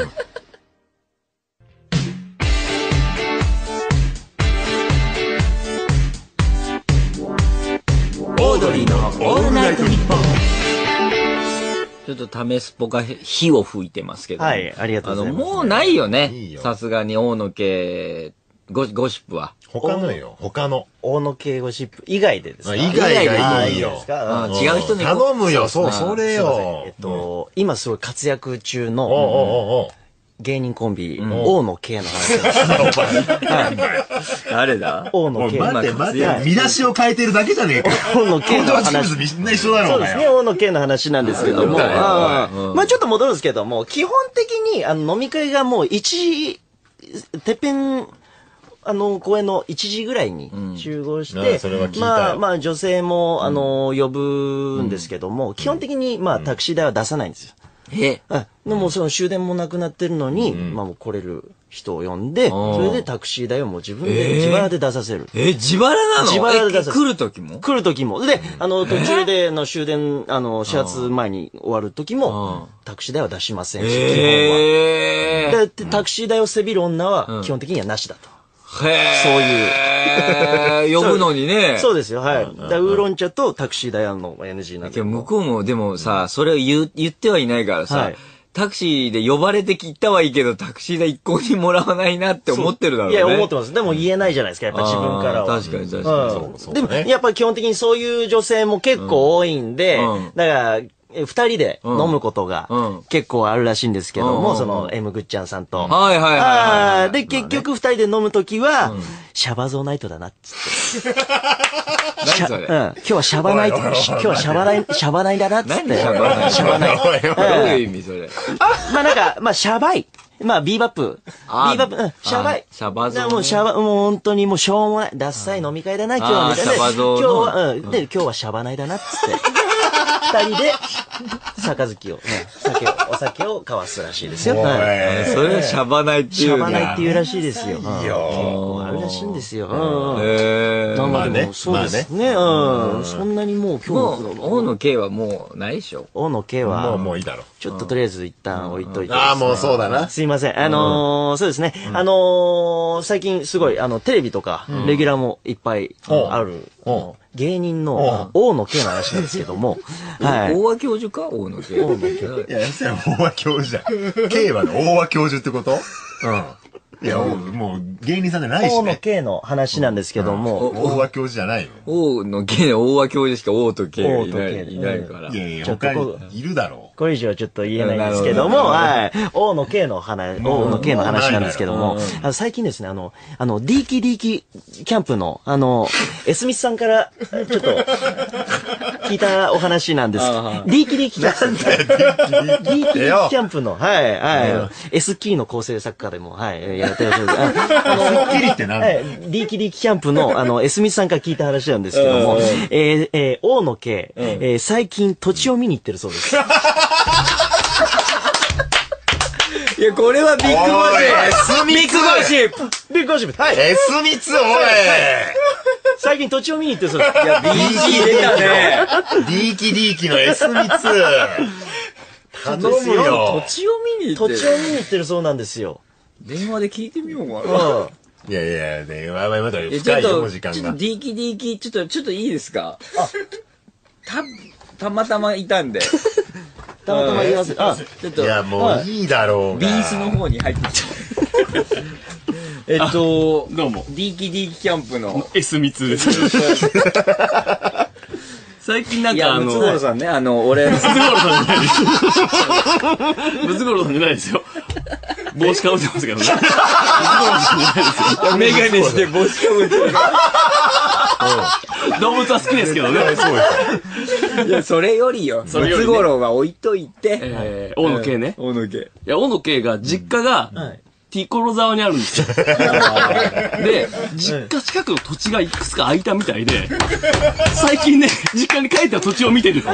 オードリーのオールナイトニッポン。 ちょっとタメスポが火を吹いてますけど。 はい、ありがとうございます。 もうないよね。さすがに王の系ゴシップは。 他の。 王の系ゴシップ以外でですか？ 以外がいいよ。 違う人に頼むよ。それよ。 今すごい活躍中の芸人コンビ、王の系の話なんです。 誰だ？ 王の系。 待って。見出しを変えてるだけじゃねえか。 王の系の話。 みんな一緒だろうがよ。 そうですね、王の系の話なんですけども。ちょっと戻るんですけども、基本的に飲み会がもうてっぺん、公園の1時ぐらいに集合して、女性も、呼ぶんですけども、基本的に、タクシー代は出さないんですよ。でもその終電もなくなってるのに、もう来れる人を呼んで、それでタクシー代をもう自分で自腹で出させる。 自腹なの？ 自腹で出させる。 来る時も。 で、途中での終電、始発前に終わる時も、タクシー代は出しませんし、基本は。で、タクシー代をせびる女は基本的にはなしだと。そういう。呼ぶのにね。 そうですよ、はい。ウーロン茶とタクシー代の NG なんで。 向こうもでもさ、それを言ってはいないからさ、タクシーで呼ばれてきたはいいけど、タクシー代一向にもらわないなって思ってるだろうね。 いや、思ってます。でも言えないじゃないですか、やっぱ自分からは。 確かに。 でも、やっぱり基本的にそういう女性も結構多いんで、だから、 二人で飲むことが結構あるらしいんですけども、その M ぐっちゃんさんと。 はいはいはい。 で、結局二人で飲むときは、シャバゾーナイトだなっつって。 何それ今日はシャバナイト、今日はシャバナイだなっつって。 シャバナイシャバナイ。 どういう意味それ。 まあなんか、まあシャバい。まあビーバップ。ビーバップ、シャバい。 シャバゾー。 もうもう本当にもうしょうもない。ダッサい飲み会だな、今日はみたいな。 シャバゾー。 今日は、今日はシャバナイだなっつって。二人で、杯を、お酒を交わすらしいですよ。 それはシャバナイっていう。 シャバナイっていうらしいですよ。 いいよ。 あるらしいんですよ。 まあね。 そうですね。そんなにもう今日の。大野Kはもうないでしょ。 大野Kは。 もういいだろ。 ちょっととりあえず一旦置いといて。 ああ、もうそうだな。 すいません。そうですね。最近すごい、テレビとか、レギュラーもいっぱいある。芸人の大野Kの話なんですけども。 はい。大和教授か大野K。大野K。 いや、それは大和教授じゃん。K は大和教授ってこと？いや、もう芸人さんじゃないしね。 大野Kの話なんですけども。 大和教授じゃないよ。 大野Kで大和教授しか大とKがいないから。 いやいや、他にいるだろう。 これ以上はちょっと言えないんですけども、はい。大野Kの話なんですけども、最近ですね、ディーキディーキキャンプの、エスミスさんから、ちょっと、聞いたお話なんです。ディーキディーキキャンプ。ディーキディーキキャンプの、はい、S キーの構成作家でも、はい、やってらっしゃる。 スッキリって何？ ディーキディーキキャンプの、エスミスさんから聞いた話なんですけども、大野K、最近土地を見に行ってるそうです。 いや、これはビッグゴシップ。 ビッグゴシップ。ビッグゴシップ。はい。 エスミツ、おい。 最近土地を見に行ってるそうです。 いや、BG 出たね。 ディーキのエスミツ。頼むよ。 土地を見に行ってる。 土地を見に行ってるそうなんですよ。 電話で聞いてみようかな。 いやいや、電話はまだ深いよ、時間が。 ちょっとディーキ、ちょっといいですか？たまたまいたんで。 たまたま言わせ。ちょっと。いや、もういいだろうが。 ビースの方に入ってきた。どうも。ディーキキャンプの。 S ミツです。最近なんかムツゴロウさんね、俺。 ムツゴロウさんじゃないです。ムツゴロウさんじゃないですよ。帽子かぶってますけどね。ムツゴロウさんじゃないですよ。 メガネして帽子かぶってる。 動物は好きですけどね。そうです。いや、それよりよ。ムツゴロウは置いといて。 大野Kね。 大野K。 いや、大野Kが、実家が、ティコロ沢にあるんですよ。で、実家近くの土地がいくつか空いたみたいで、最近ね、実家に帰った土地を見てる。 おい。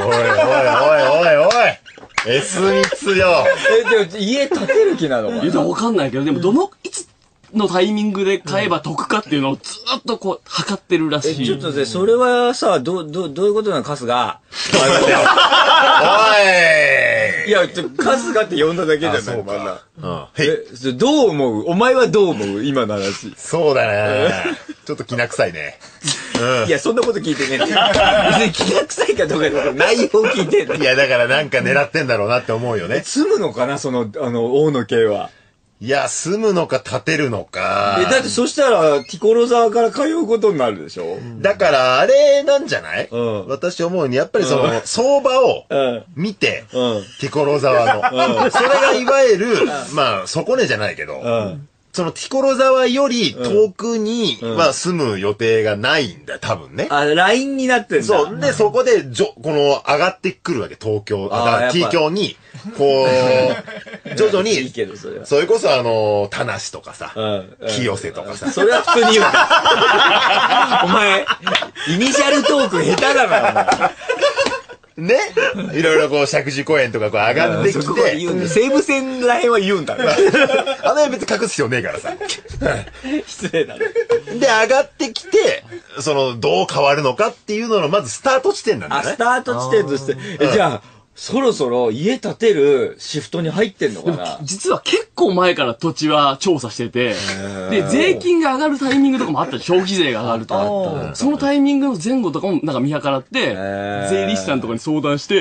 エスミツよ。 でも家建てる気なのかな？ いや、わかんないけど、でもいつのタイミングで買えば得かっていうのをずっとこう、測ってるらしい。 ちょっとそれはさ、どういうことなの、春日。 おい！いや、春日って呼んだだけじゃない、まだ。どう思う？お前はどう思う？今の話。 そうだね。ちょっときな臭いね。 いや、そんなこと聞いてねえ。別にきな臭いかどうかとか内容聞いてんだ。 いや、だからなんか狙ってんだろうなって思うよね。 住むのかな、大野Kは。 いや、住むのか建てるのか。 だってそしたら、ティコロ沢から通うことになるでしょ？ だから、あれなんじゃない？私思うに、やっぱり相場を見て、ティコロ沢の。それがいわゆる、まあ、底値じゃないけど、そのティコロ沢より遠くには住む予定がないんだよ、多分ね。 ラインになってんだ。 そう。で、そこで、この、上がってくるわけ、東京、T 京に、こう、徐々に、 いいけどそれこそ田無とかさ、清瀬とかさ。 それは普通に言うんだ。お前、イニシャルトーク下手だな、お前。 ね、いろいろこう、石神井公園とかこう上がってきて。 西武線らへんは言うんだ。 あの辺別に隠す必要ねえからさ。 失礼だね。 で、上がってきて、どう変わるのかっていうのの、まずスタート地点なんだね。 スタート地点として。じゃあ、そろそろ家建てるシフトに入ってんのかな？ 実は結構前から土地は調査してて、で、税金が上がるタイミングとかもあった消費税が上がるとか、そのタイミングの前後とかもなんか見計らって、税理士さんとかに相談して、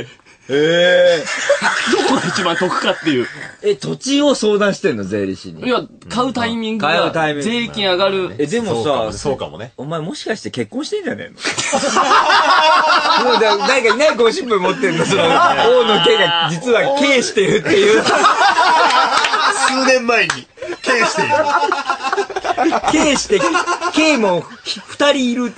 どこが一番得かっていう。 土地を相談してんの税理士に。 いや、買うタイミングが、税金上がる。 でもさ、 そうかもね。 お前もしかして結婚してんじゃねえの？もうなんかいないゴシップ持ってんの、その、王の家が実は刑してるっていう。 数年前に、刑している。 刑して、刑も2人いるって。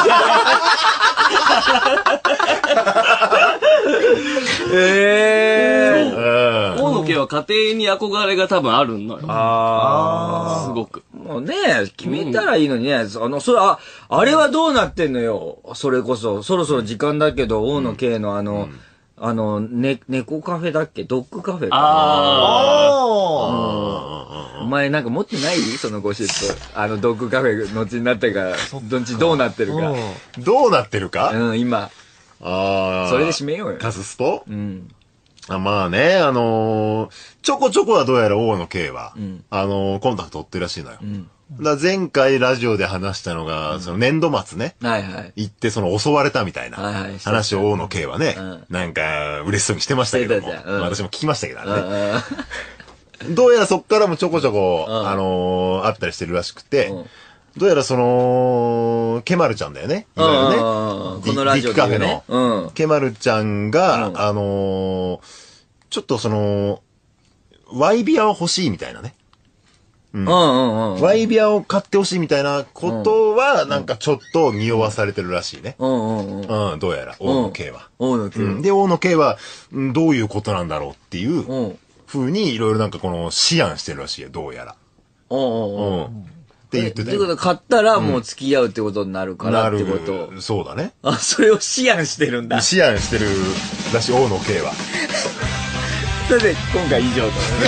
王の家は家庭に憧れが多分あるのよ。すごく。 もうね、決めたらいいのにね、あれはどうなってんのよ。それこそ、そろそろ時間だけど、王の家の猫カフェだっけ？ドッグカフェか。お前なんか持ってない？そのゴシップ。ドッグカフェ後になってから、どうなってるか。 どうなってるか？ 今。それで締めようよ。 カススポ？まあね、ちょこちょこはどうやら王のKは、コンタクト取ってるらしいのよ。だ前回ラジオで話したのが、その年度末ね、行って襲われたみたいな話を王のKはね、なんか嬉しそうにしてましたけども、私も聞きましたけどね。どうやらそっからもちょこちょこ、あったりしてるらしくて、どうやらケマルちゃんだよね。いわゆるね。 このラジオでね。 ディックカフェの、ケマルちゃんが、ちょっとワイビアを欲しいみたいなね。ワイビアを買ってほしいみたいなことは、なんかちょっと匂わされてるらしいね。どうやら、王のKは。で、王のKは、どういうことなんだろうっていう風に、いろいろなんか思案してるらしいよ、どうやら。って言ってたよ。 ということは買ったらもう付き合うってことになるからってこと。 そうだね。 それを思案してるんだ。 思案してるらしい、王のKは。 それで、今回以上と。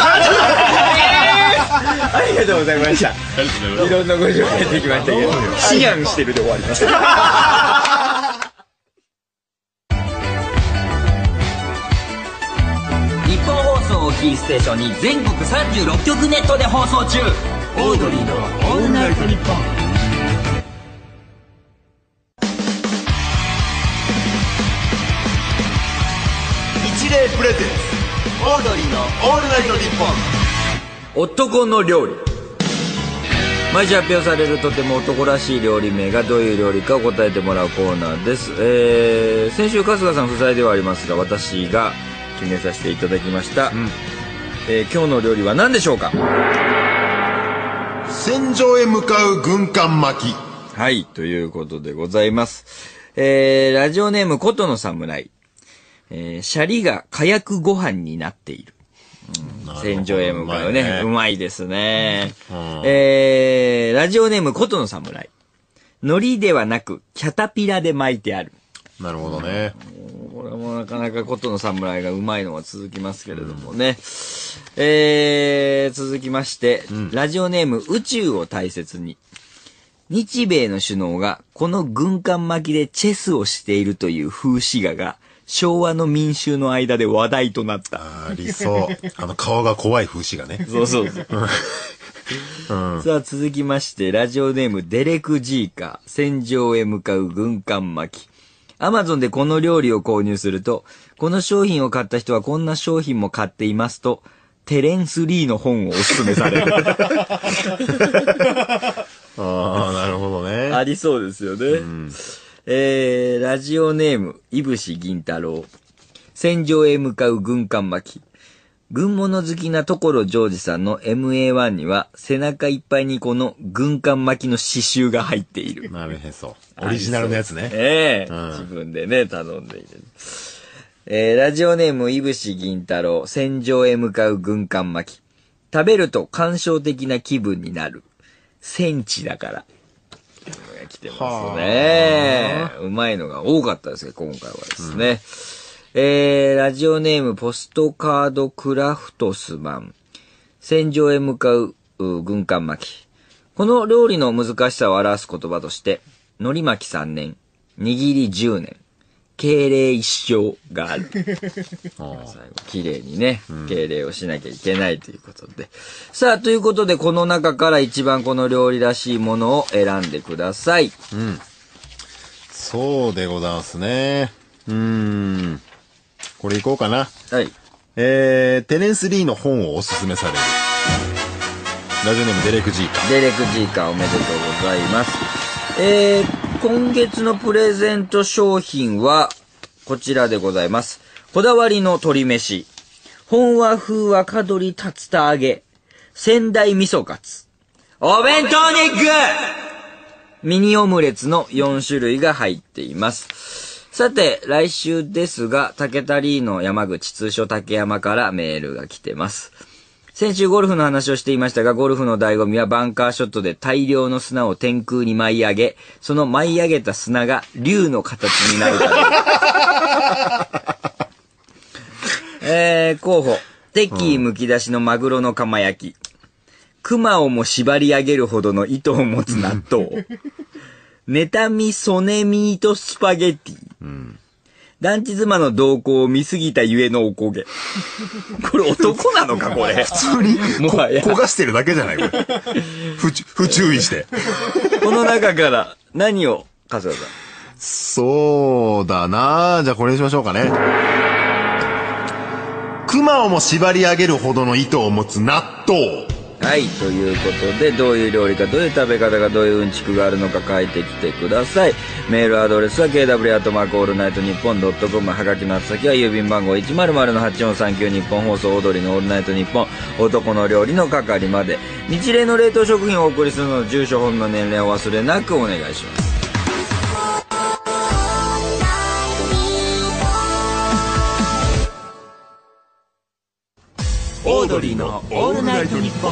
ありがとうございました。いろんなご紹介できましたけど、思案してるで終わりました。 日本放送をキーステーションに全国36局ネットで放送中。オードリーのオールナイトニッポン。 一例プレゼンツオードリーのオールナイトニッポン。 男の料理。毎日発表されるとても男らしい料理名がどういう料理かを答えてもらうコーナーです。先週春日さん不在ではありますが、私が決めさせていただきました。今日の料理は何でしょうか？ 戦場へ向かう軍艦巻き。 はい、ということでございます。ラジオネーム琴の侍。シャリが火薬ご飯になっている。戦場へ向かうね。うまいですね。ラジオネーム琴の侍。海苔ではなく、キャタピラで巻いてある。 なるほどね。 これもなかなか琴の侍がうまいのは続きますけれどもね。続きまして、ラジオネーム宇宙を大切に。日米の首脳がこの軍艦巻きでチェスをしているという風刺画が昭和の民衆の間で話題となった。 ありそう。顔が怖い風刺画ね。 そうそうそう。さあ続きまして、ラジオネームデレク・ジーカー。戦場へ向かう軍艦巻き。アマゾンでこの料理を購入すると、この商品を買った人はこんな商品も買っていますと、テレンス・リーの本をお勧めされる。 ああ、なるほどね。 ありそうですよね。ラジオネーム、いぶし銀太郎。戦場へ向かう軍艦巻き。軍物好きな所ジョージさんの MA1 には背中いっぱいにこの軍艦巻きの刺繍が入っている。 なるへそ。オリジナルのやつね。 自分でね、頼んでいる。ラジオネーム、いぶし銀太郎。戦場へ向かう軍艦巻き。食べると感傷的な気分になる。戦地だから。来てますね。うまいのが多かったですけど、今回はですね。ラジオネームポストカードクラフトスマン。戦場へ向かう軍艦巻き。この料理の難しさを表す言葉として、海苔巻き3年、握り10年、敬礼一生がある。最後、綺麗にね、敬礼をしなきゃいけないということで。さあ、ということで、この中から一番この料理らしいものを選んでください。 そうでございますね。ここれいこうかな。 はい。 テレンス・リーの本をおすすめされる。ラジオネームデレク・ジーカー。 デレク・ジーカーおめでとうございます。今月のプレゼント商品は、こちらでございます。こだわりの鶏飯。本和風若鶏竜田揚げ。仙台味噌カツ。お弁当肉ミニオムレツの4種類が入っています。さて、来週ですが、竹田リーの山口通称竹山からメールが来てます。先週ゴルフの話をしていましたが、ゴルフの醍醐味はバンカーショットで大量の砂を天空に舞い上げ、その舞い上げた砂が竜の形になるから。候補。テキー剥き出しのマグロの釜焼き。熊をも縛り上げるほどの糸を持つ納豆。妬みソネミートスパゲティ。団地妻の動向を見すぎたゆえのおこげ。これ男なのかこれ。 普通にもはや焦がしてるだけじゃないこれ。不注意して。 この中から何を春日さん。 そうだな。じゃあこれにしましょうかね。熊をも縛り上げるほどの糸を持つ納豆。 はい、ということで、どういう料理か、どういう食べ方か、どういううんちくがあるのか書いてきてください。メールアドレスは kw@allnightnippon.com、 はがきの宛先は郵便番号 100-8439 日本放送踊りのオールナイトニッポン男の料理の係まで。日例の冷凍食品をお送りするので、住所本の年齢を忘れなくお願いします。 オードリーのオールナイトニッポン。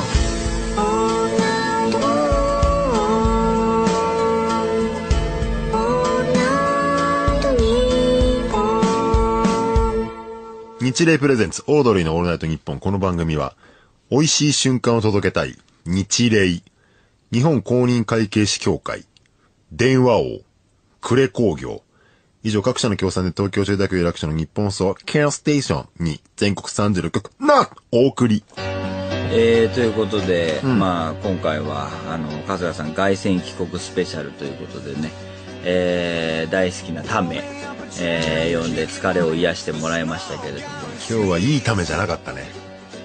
日霊プレゼンツオードリーのオールナイトニッポン。この番組は美味しい瞬間を届けたい日霊、日本公認会計士協会、電話王、呉工業、以上各社の協賛で東京中大学有楽町の日本放送ケアステーションに全国36局お送り。 ということで、まあ今回は春日さん凱旋帰国スペシャルということでね、大好きなため、読んで疲れを癒してもらいましたけれども、 今日はいいためじゃなかったね。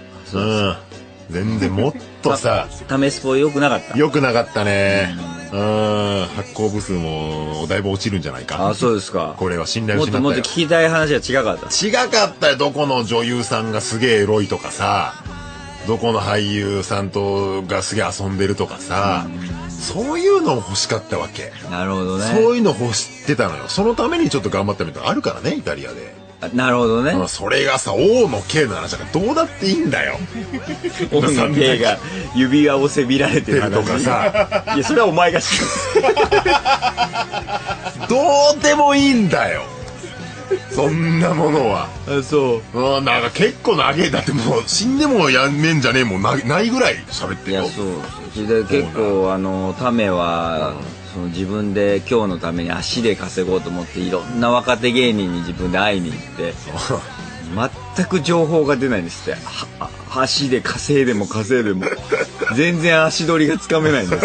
全然もっとさ、 ためスポ良くなかった。 良くなかったね。発行部数もだいぶ落ちるんじゃないか。 あ、そうですか。 これは信頼を失ったよ。 もっと聞きたい話は違かった。 違かったよ。どこの女優さんがすげえエロいとかさ、どこの俳優さんとがすげえ遊んでるとかさ、そういうの欲しかったわけ。 なるほどね。 そういうの欲してたのよ。そのためにちょっと頑張ったみたいなのあるからね、イタリアで。 なるほどね。 それがさ、王の刑の話だからどうだっていいんだよ。 王の刑が指輪をせびられてるとかさ。 いや、それはお前が知る。 どうでもいいんだよ。そんなものは。 そう。 なんか結構長え。だってもう死んでもやめんじゃねえもんないぐらい喋ってるよ。 いや、そう。で結構ためは、その自分で今日のために足で稼ごうと思っていろんな若手芸人に自分で会いに行って全く情報が出ないんですって。足で稼いでも全然足取りがつかめないんです。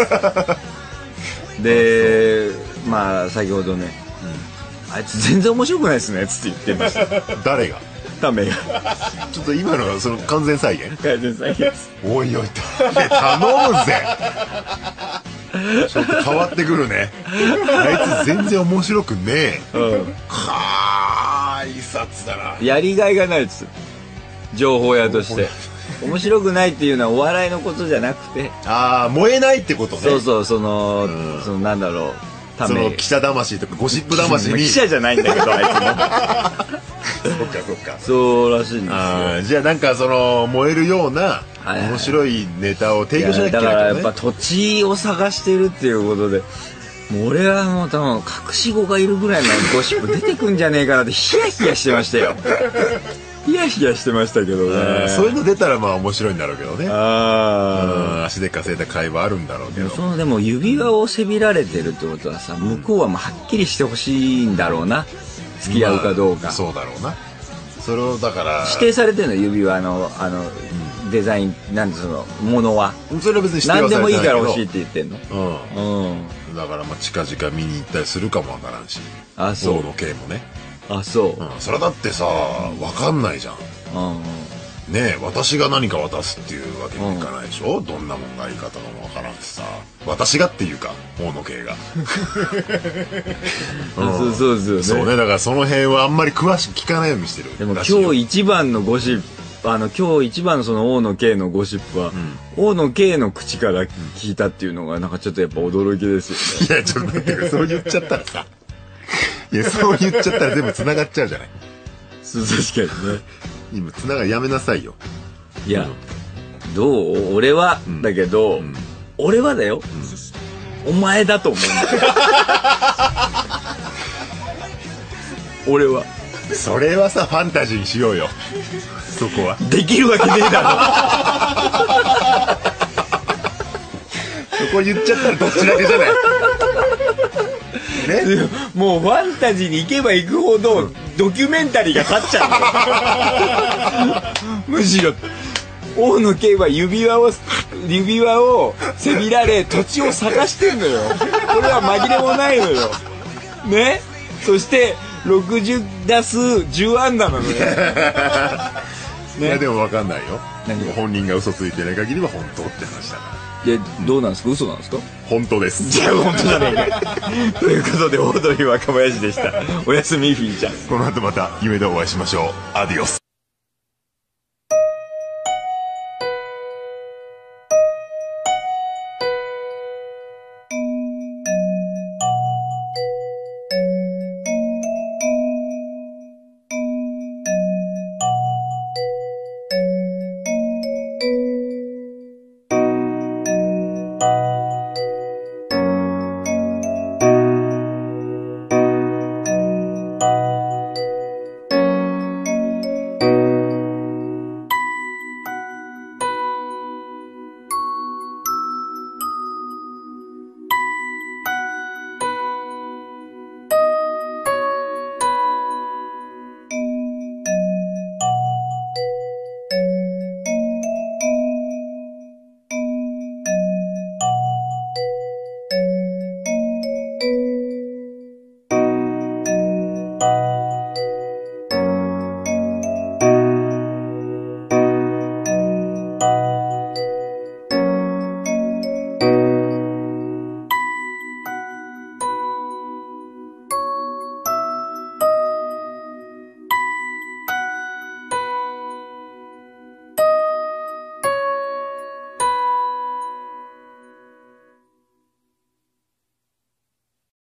でまあ先ほどね、あいつ全然面白くないですねつって言ってました。 誰が？ ためが。 ちょっと今のはその完全再現？ 完全再現です。 おいおい頼むぜ。ちょっと変わってくるね。あいつ全然面白くねえ。挨拶だな。 やりがいがないです。情報屋として面白くないっていうのはお笑いのことじゃなくて、 燃えないってことね。 そうそのなんだろう、 その記者魂とかゴシップ魂に。 記者じゃないんだけどあいつも。 そっか。 そうらしいんですよ。 じゃあなんかその燃えるような面白いネタを提供しなきゃいけない、ね。だからやっぱ土地を探してるっていうことで、もう俺はもう多分隠し子がいるぐらいのゴシップ出てくんじゃねえかなってヒヤヒヤしてましたよ。ヒヤヒヤしてましたけどね。 そういうの出たらまあ面白いんだろうけどね。足で稼いだ会話あるんだろうけど。 でも指輪をせびられてるってことはさ、向こうはもうはっきりしてほしいんだろうな。付き合うかどうか。 そうだろうな。それをだから指定されてるの、指輪のデザインなんでそのものは。 それは別に指定はされてないけど。 何でもいいから欲しいって言ってんの。 だからまあ近々見に行ったりするかもわからんし。 そう。 王の刑もね。 あ、そう。 それだってさ、わかんないじゃん。ねえ、私が何か渡すっていうわけにいかないでしょ。どんなもんがいいかとかもわからんしさ。私がっていうか、大野圭が。 そうですよね。 そうね、だからその辺はあんまり詳しく聞かないようにしてる。 でも今日一番のゴシップ、今日一番のその大野圭のゴシップは、大野圭の口から聞いたっていうのがなんかちょっとやっぱ驚きですよね。 いや、ちょっと待ってくれ、そう言っちゃったらさ。いや、そう言っちゃったら全部繋がっちゃうじゃない。 確かにね。 今繋がやめなさいよ。 いや、どう？俺は、だけど、俺はだよ。お前だと思うんだよ。俺は。 それはさ、ファンタジーにしようよ。そこは。 できるわけねえだろ。 そこ言っちゃったらどっちだけじゃない。ね、 もうファンタジーに行けば行くほどドキュメンタリーが立っちゃう。むしろ大野圭は指輪をせびられ土地を探してんのよ。これは紛れもないのよ。ね。そして60打数10安打なのよ。 ね、いやでも分かんないよ。本人が嘘ついてない限りは本当って話だから。 で、どうなんですか？嘘なんですか？ 本当です。 じゃあ本当じゃねえか。ということで、オードリー若林でした。おやすみ、フィーちゃん。 この後また夢でお会いしましょう。アディオス。